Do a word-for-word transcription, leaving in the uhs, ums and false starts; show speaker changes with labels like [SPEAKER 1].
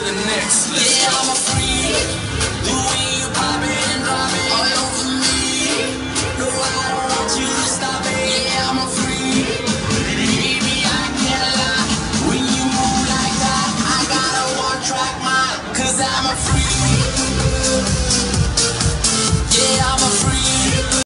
[SPEAKER 1] the next. Let's yeah, go. I'm a freak. The way you pop it and drop it all over me. No, I don't want you to stop it. Yeah, I'm a freak. Baby, I can't lie. When you move like that, I got a one-track mind. Cause I'm a freak.